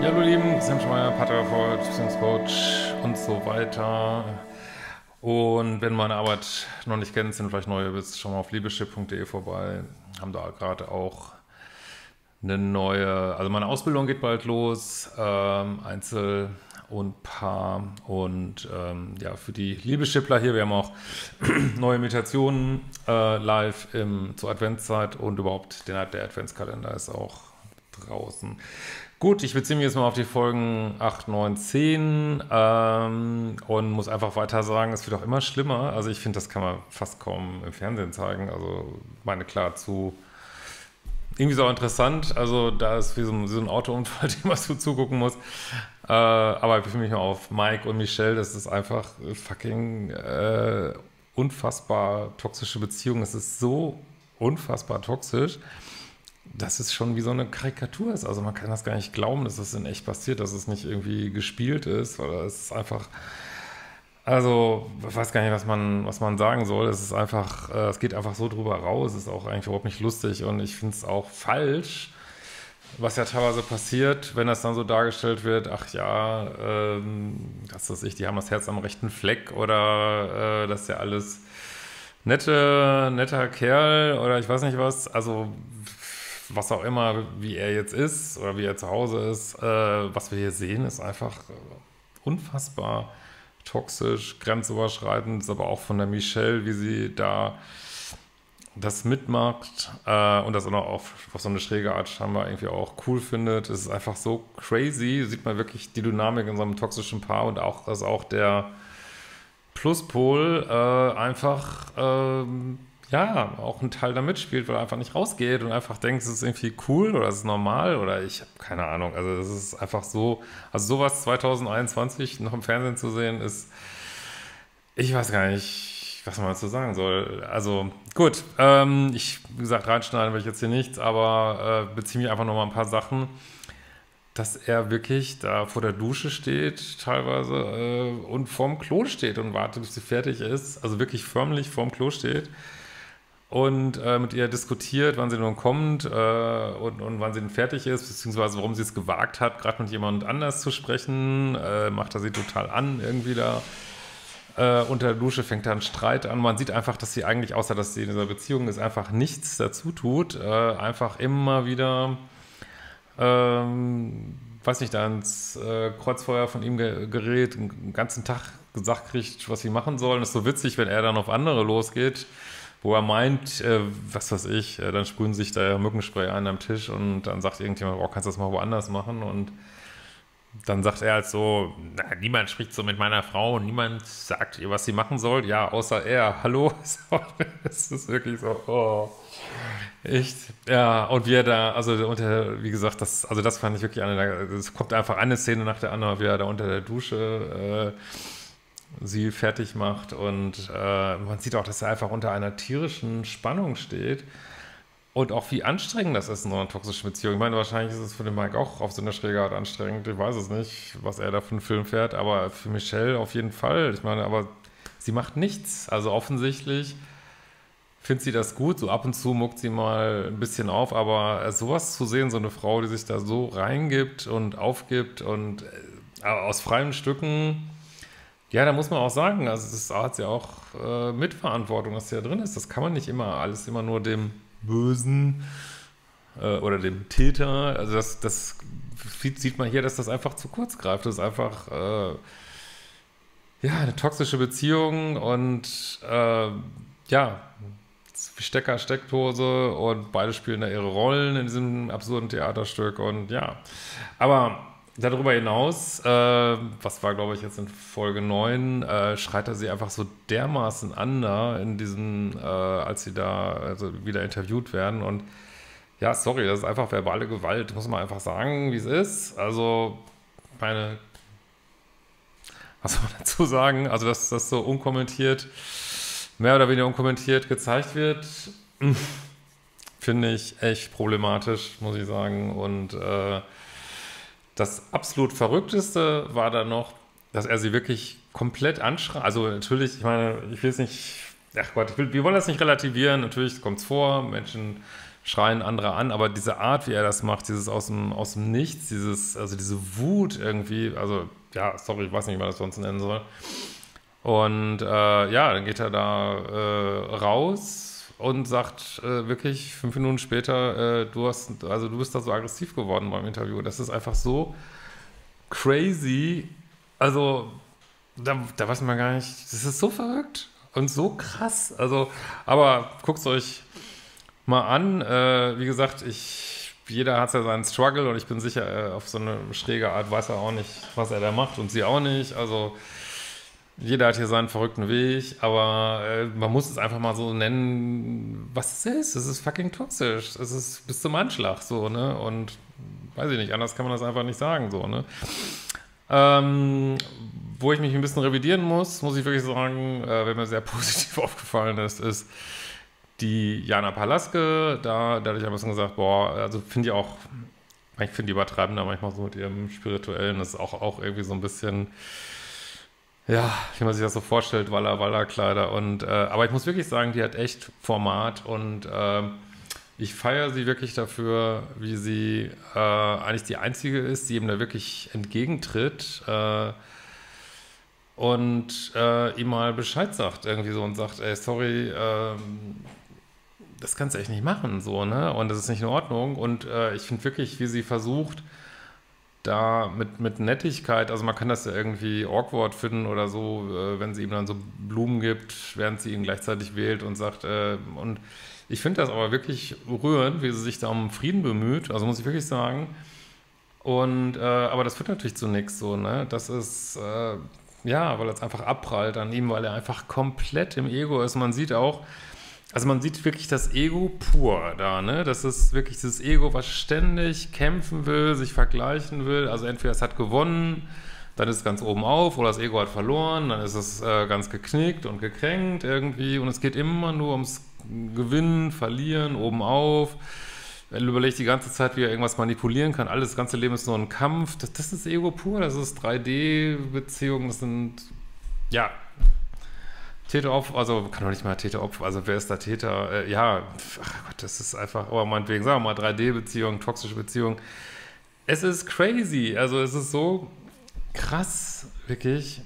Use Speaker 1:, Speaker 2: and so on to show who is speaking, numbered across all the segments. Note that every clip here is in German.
Speaker 1: Hallo Lieben, Sam Schmeier, Paartherapeut, Beziehungscoach und so weiter. Und wenn du meine Arbeit noch nicht kennst, wenn du vielleicht neu bist, schau mal auf liebeschip.de vorbei. Haben da gerade auch eine neue, also meine Ausbildung geht bald los, Einzel und Paar und ja, für die Liebeschippler hier, wir haben auch neue Meditationen live zur Adventszeit und überhaupt der Adventskalender ist auch draußen. Gut, ich beziehe mich jetzt mal auf die Folgen 8, 9, 10 und muss einfach weiter sagen, es wird auch immer schlimmer. Also ich finde, das kann man fast kaum im Fernsehen zeigen. Also meine klar zu irgendwie so interessant. Also da ist wie so ein Autounfall, dem man so zugucken muss. Aber ich beziehe mich mal auf Mike und Michelle. Das ist einfach fucking unfassbar toxische Beziehung. Es ist so unfassbar toxisch, dass es schon wie so eine Karikatur ist. Also man kann das gar nicht glauben, dass das in echt passiert, dass es nicht irgendwie gespielt ist. Oder es ist einfach, also ich weiß gar nicht, was man sagen soll. Es ist einfach, es geht einfach so drüber raus. Es ist auch eigentlich überhaupt nicht lustig und ich finde es auch falsch, was ja teilweise passiert, wenn das dann so dargestellt wird, ach ja, das weiß ich, die haben das Herz am rechten Fleck oder das ist ja alles netter Kerl oder ich weiß nicht was, also was auch immer, wie er jetzt ist oder wie er zu Hause ist, was wir hier sehen, ist einfach unfassbar toxisch, grenzüberschreitend, ist aber auch von der Michelle, wie sie da das mitmacht und das auch noch auf so eine schräge Art scheinbar irgendwie auch cool findet. Es ist einfach so crazy, sieht man wirklich die Dynamik in so einem toxischen Paar und auch, dass auch der Pluspol einfach ja, auch ein Teil da mitspielt, weil er einfach nicht rausgeht und einfach denkt, es ist irgendwie cool oder es ist normal oder ich habe keine Ahnung. Also es ist einfach so, also sowas 2021 noch im Fernsehen zu sehen, ist, ich weiß gar nicht, was man dazu sagen soll. Also gut, wie gesagt, reinschneiden will ich jetzt hier nichts, aber beziehe mich einfach nochmal ein paar Sachen, dass er wirklich da vor der Dusche steht, teilweise, und vorm Klo steht und wartet, bis sie fertig ist, also wirklich förmlich vorm Klo steht und mit ihr diskutiert, wann sie nun kommt und wann sie denn fertig ist, beziehungsweise warum sie es gewagt hat, gerade mit jemand anders zu sprechen, macht er sie total an, irgendwie da unter der Dusche fängt da ein Streit an. Man sieht einfach, dass sie eigentlich, außer dass sie in dieser Beziehung ist, einfach nichts dazu tut, einfach immer wieder weiß nicht, da ins Kreuzfeuer von ihm gerät, den ganzen Tag gesagt kriegt, was sie machen sollen. Das ist so witzig, wenn er dann auf andere losgeht, wo er meint, was weiß ich, dann sprühen sich da Mückenspray ein am Tisch und dann sagt irgendjemand, oh, kannst du das mal woanders machen? Und dann sagt er halt so, na, niemand spricht so mit meiner Frau, niemand sagt ihr, was sie machen soll. Ja, außer er. Hallo? Das ist wirklich so, oh. Echt? Ja, und wie er da, also wie gesagt, das fand ich wirklich es kommt einfach eine Szene nach der anderen, wie er da unter der Dusche sie fertig macht und man sieht auch, dass er einfach unter einer tierischen Spannung steht und auch wie anstrengend das ist in so einer toxischen Beziehung. Ich meine, wahrscheinlich ist es für den Mike auch auf so eine schräge Art anstrengend, ich weiß es nicht, was er da für einen Film fährt, aber für Michelle auf jeden Fall. Ich meine, aber sie macht nichts, also offensichtlich findet sie das gut, so ab und zu muckt sie mal ein bisschen auf, aber sowas zu sehen, so eine Frau, die sich da so reingibt und aufgibt und aus freien Stücken, ja, da muss man auch sagen, also das hat sie auch Mitverantwortung, dass sie da drin ist. Das kann man nicht immer, alles immer nur dem Bösen oder dem Täter, also das sieht man hier, dass das einfach zu kurz greift. Das ist einfach, ja, eine toxische Beziehung und ja, wie Stecker, Steckdose und beide spielen da ihre Rollen in diesem absurden Theaterstück und ja, aber darüber hinaus, was war glaube ich jetzt in Folge 9, schreit er sie einfach so dermaßen an da in diesem, als sie da also wieder interviewt werden und ja, sorry, das ist einfach verbale Gewalt, muss man einfach sagen, wie es ist, also meine, was soll man dazu sagen, also dass das so unkommentiert mehr oder weniger unkommentiert gezeigt wird, finde ich echt problematisch, muss ich sagen. Und das absolut Verrückteste war dann noch, dass er sie wirklich komplett anschreit. Also natürlich, ich meine, ich will es nicht, ach Gott, wir wollen das nicht relativieren. Natürlich kommt es vor, Menschen schreien andere an, aber diese Art, wie er das macht, dieses aus dem Nichts, also diese Wut irgendwie, also ja, sorry, ich weiß nicht, wie man das sonst nennen soll. Und ja, dann geht er da raus und sagt wirklich 5 Minuten später, du bist da so aggressiv geworden beim Interview. Das ist einfach so crazy. Also, da weiß man gar nicht, das ist so verrückt und so krass. Also, aber guckt es euch mal an. Wie gesagt, jeder hat ja seinen Struggle und ich bin sicher, auf so eine schräge Art weiß er auch nicht, was er da macht und sie auch nicht. Also, jeder hat hier seinen verrückten Weg, aber man muss es einfach mal so nennen, was es ist. Es ist fucking toxisch. Es ist bis zum Anschlag so, ne? Und weiß ich nicht, anders kann man das einfach nicht sagen, so, ne? Wo ich mich ein bisschen revidieren muss ich wirklich sagen, wer mir sehr positiv aufgefallen ist die Jana Palaske. Da hatte ich ein bisschen gesagt, boah, also finde ich finde die übertreiben da manchmal so mit ihrem Spirituellen. Das ist auch irgendwie so ein bisschen, ja, wie man sich das so vorstellt, Walla-Walla-Kleider. Aber ich muss wirklich sagen, die hat echt Format und ich feiere sie wirklich dafür, wie sie eigentlich die Einzige ist, die ihm da wirklich entgegentritt und ihm mal Bescheid sagt irgendwie so und sagt, ey, sorry, das kannst du echt nicht machen, so, ne? Und das ist nicht in Ordnung. Und ich finde wirklich, wie sie versucht, da mit Nettigkeit, also man kann das ja irgendwie awkward finden oder so, wenn sie ihm dann so Blumen gibt, während sie ihn gleichzeitig wählt und sagt, und ich finde das aber wirklich rührend, wie sie sich da um Frieden bemüht, also muss ich wirklich sagen. Und, aber das führt natürlich zu nichts, so, ne? Das ist, ja, weil es einfach abprallt an ihm, weil er einfach komplett im Ego ist. Man sieht auch, also man sieht wirklich das Ego pur da, ne? Das ist wirklich dieses Ego, was ständig kämpfen will, sich vergleichen will. Also entweder es hat gewonnen, dann ist es ganz oben auf, oder das Ego hat verloren, dann ist es ganz geknickt und gekränkt irgendwie. Und es geht immer nur ums Gewinnen, Verlieren, oben auf. Er überlegt die ganze Zeit, wie er irgendwas manipulieren kann. Alles, das ganze Leben ist nur ein Kampf. Das ist Ego pur, das ist 3D-Beziehungen, das sind, ja, Täter-Opfer, also kann doch nicht mal Täter-Opfer, also wer ist da Täter? Ja, ach Gott, das ist einfach, aber meinetwegen, sagen wir mal 3D-Beziehung, toxische Beziehung. Es ist crazy, also es ist so krass, wirklich.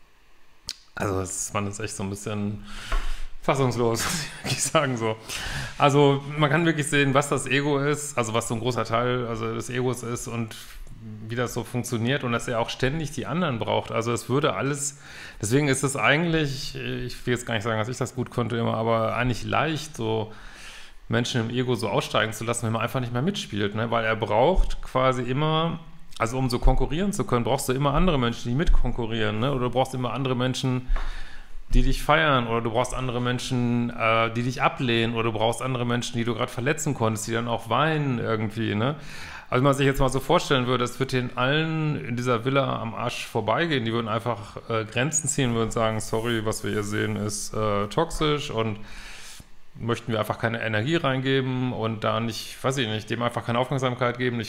Speaker 1: Also man ist echt so ein bisschen fassungslos, muss ich wirklich sagen so. Also man kann wirklich sehen, was das Ego ist, also was so ein großer Teil also des Egos ist und wie das so funktioniert und dass er auch ständig die anderen braucht. Also es würde alles, deswegen ist es eigentlich, ich will jetzt gar nicht sagen, dass ich das gut konnte immer, aber eigentlich leicht, so Menschen im Ego so aussteigen zu lassen, wenn man einfach nicht mehr mitspielt, ne? Weil er braucht quasi immer, also um so konkurrieren zu können, brauchst du immer andere Menschen, die mitkonkurrieren, ne? Oder du brauchst immer andere Menschen, die dich feiern, oder du brauchst andere Menschen, die dich ablehnen, oder du brauchst andere Menschen, die du gerade verletzen konntest, die dann auch weinen irgendwie, ne? Also wenn man sich jetzt mal so vorstellen würde, es wird den allen in dieser Villa am Arsch vorbeigehen, die würden einfach Grenzen ziehen, würden sagen, sorry, was wir hier sehen ist toxisch und möchten wir einfach keine Energie reingeben und da nicht, weiß ich nicht, dem einfach keine Aufmerksamkeit geben,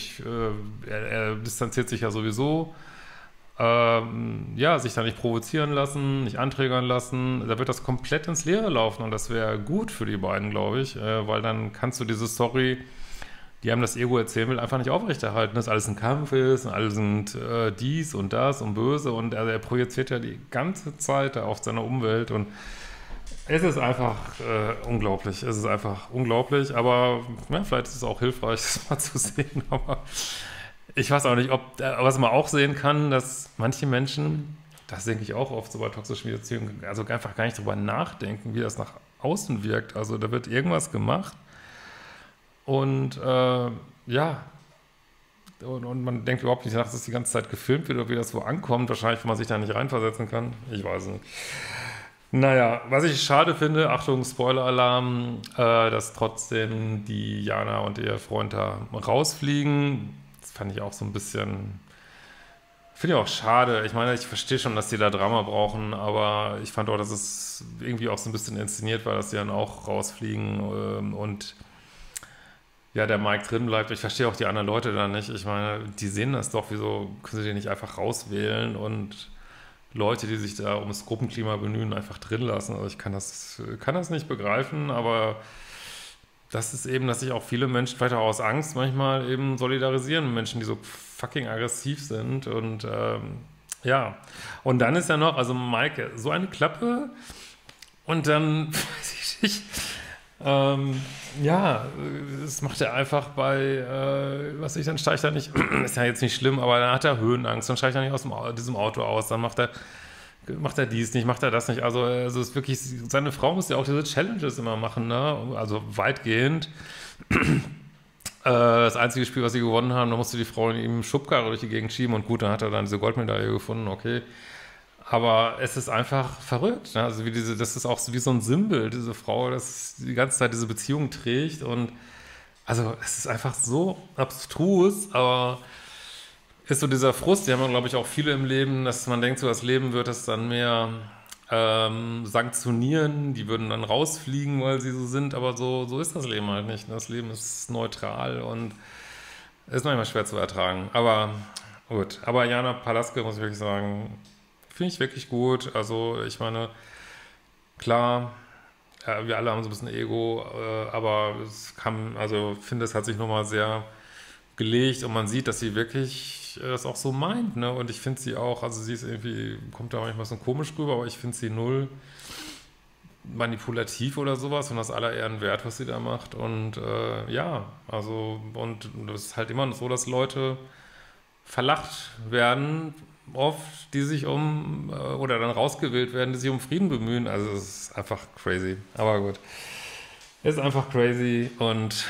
Speaker 1: er distanziert sich ja sowieso, ja, sich da nicht provozieren lassen, nicht anträgern lassen, da wird das komplett ins Leere laufen und das wäre gut für die beiden, glaube ich, weil dann kannst du diese Story, die einem das Ego erzählen will, einfach nicht aufrechterhalten, dass alles ein Kampf ist und alle sind dies und das und böse und er projiziert ja die ganze Zeit auf seine Umwelt und es ist einfach unglaublich, es ist einfach unglaublich, aber ja, vielleicht ist es auch hilfreich, das mal zu sehen, aber ich weiß auch nicht, was man auch sehen kann, dass manche Menschen, das denke ich auch oft so bei toxischen Beziehungen, also einfach gar nicht drüber nachdenken, wie das nach außen wirkt, also da wird irgendwas gemacht und ja, und man denkt überhaupt nicht nach, dass es die ganze Zeit gefilmt wird oder wie das wo ankommt, wahrscheinlich, wenn man sich da nicht reinversetzen kann, ich weiß nicht. Naja, was ich schade finde, Achtung, Spoiler-Alarm, dass trotzdem die Jana und ihr Freund da rausfliegen. Das fand ich auch so ein bisschen, finde ich auch schade. Ich meine, ich verstehe schon, dass die da Drama brauchen, aber ich fand auch, dass es irgendwie auch so ein bisschen inszeniert war, dass die dann auch rausfliegen und ja, der Mike drin bleibt. Ich verstehe auch die anderen Leute da nicht. Ich meine, die sehen das doch, wieso können sie den nicht einfach rauswählen und Leute, die sich da ums Gruppenklima bemühen, einfach drin lassen. Also ich kann das nicht begreifen, aber das ist eben, dass sich auch viele Menschen vielleicht auch aus Angst manchmal eben solidarisieren mit Menschen, die so fucking aggressiv sind und ja. Und dann ist ja noch, also Maike, so eine Klappe und dann, weiß ich nicht, ja, das macht er einfach bei, was ich, dann steigt er nicht, ist ja jetzt nicht schlimm, aber dann hat er Höhenangst, dann steigt er nicht aus diesem Auto aus, dann macht er dies nicht, macht er das nicht. Also ist wirklich, seine Frau muss ja auch diese Challenges immer machen, ne? Also weitgehend. Das einzige Spiel, was sie gewonnen haben, da musste die Frau in ihm Schubkarre durch die Gegend schieben und gut, dann hat er dann diese Goldmedaille gefunden, okay. Aber es ist einfach verrückt, ne? Also das ist auch wie so ein Symbol, diese Frau, das die ganze Zeit diese Beziehung trägt und also es ist einfach so abstrus, aber ist so dieser Frust, die haben wir, glaube ich, auch viele im Leben, dass man denkt, so das Leben wird es dann mehr sanktionieren, die würden dann rausfliegen, weil sie so sind, aber so ist das Leben halt nicht. Das Leben ist neutral und ist manchmal schwer zu ertragen. Aber gut, aber Jana Palaske, muss ich wirklich sagen, finde ich wirklich gut. Also ich meine, klar, wir alle haben so ein bisschen Ego, aber also ich finde, es hat sich nochmal sehr gelegt und man sieht, dass sie wirklich das auch so meint, ne? Und ich finde sie auch, also sie ist irgendwie, kommt da manchmal so komisch rüber, aber ich finde sie null manipulativ oder sowas und das aller Ehren wert, was sie da macht. Und ja, also, und das ist halt immer so, dass Leute verlacht werden, oft, die sich oder dann rausgewählt werden, die sich um Frieden bemühen. Also es ist einfach crazy. Aber gut. Es ist einfach crazy und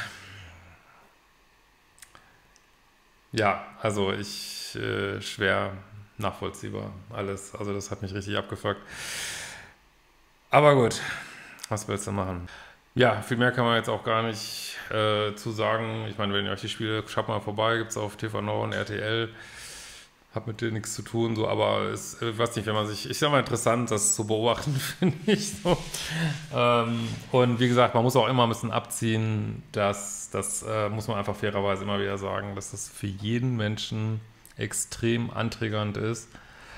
Speaker 1: ja, also schwer nachvollziehbar alles. Also das hat mich richtig abgefuckt. Aber gut, was willst du machen? Ja, viel mehr kann man jetzt auch gar nicht zu sagen. Ich meine, wenn ihr euch die Spiele, schaut mal vorbei, gibt es auf TV Now und RTL. Hat mit dir nichts zu tun, so, aber es, weiß nicht, wenn man sich, ich sag mal interessant, das zu beobachten, finde ich so. Und wie gesagt, man muss auch immer ein bisschen abziehen, das muss man einfach fairerweise immer wieder sagen, dass das für jeden Menschen extrem antriggernd ist,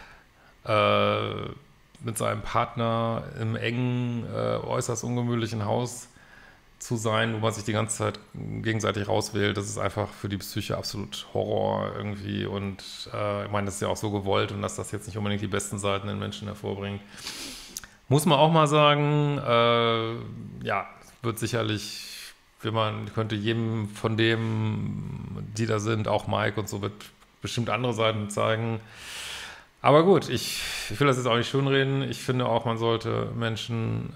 Speaker 1: mit seinem Partner im engen, äußerst ungemütlichen Haus zu sein, wo man sich die ganze Zeit gegenseitig rauswählt. Das ist einfach für die Psyche absolut Horror irgendwie und ich meine, das ist ja auch so gewollt und dass das jetzt nicht unbedingt die besten Seiten in Menschen hervorbringt. Muss man auch mal sagen, ja, wird sicherlich, könnte jedem von dem, die da sind, auch Mike und so, wird bestimmt andere Seiten zeigen. Aber gut, ich will das jetzt auch nicht schönreden. Ich finde auch, man sollte Menschen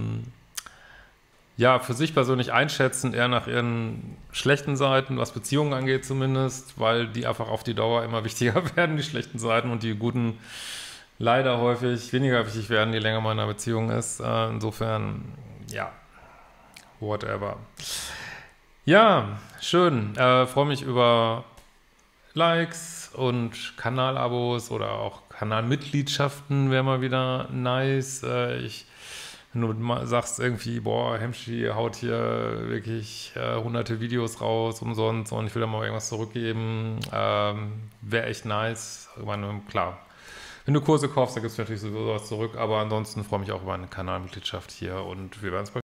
Speaker 1: ja, für sich persönlich einschätzen, eher nach ihren schlechten Seiten, was Beziehungen angeht zumindest, weil die einfach auf die Dauer immer wichtiger werden, die schlechten Seiten, und die guten leider häufig weniger wichtig werden, je länger man in einer Beziehung ist. Insofern, ja, whatever. Ja, schön. Freue mich über Likes und Kanalabos oder auch Kanalmitgliedschaften, wäre mal wieder nice. Wenn du sagst irgendwie, boah, Hemschi haut hier wirklich hunderte Videos raus umsonst und ich will da mal irgendwas zurückgeben, wäre echt nice. Ich meine, klar, wenn du Kurse kaufst, dann gibt es natürlich sowieso was zurück, aber ansonsten freue ich mich auch über eine Kanalmitgliedschaft hier und wir werden es